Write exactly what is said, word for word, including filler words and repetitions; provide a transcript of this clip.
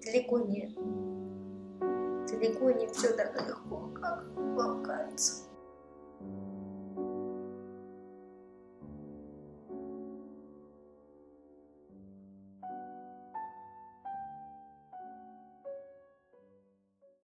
Далеко не, далеко не все так легко, как вам кажется.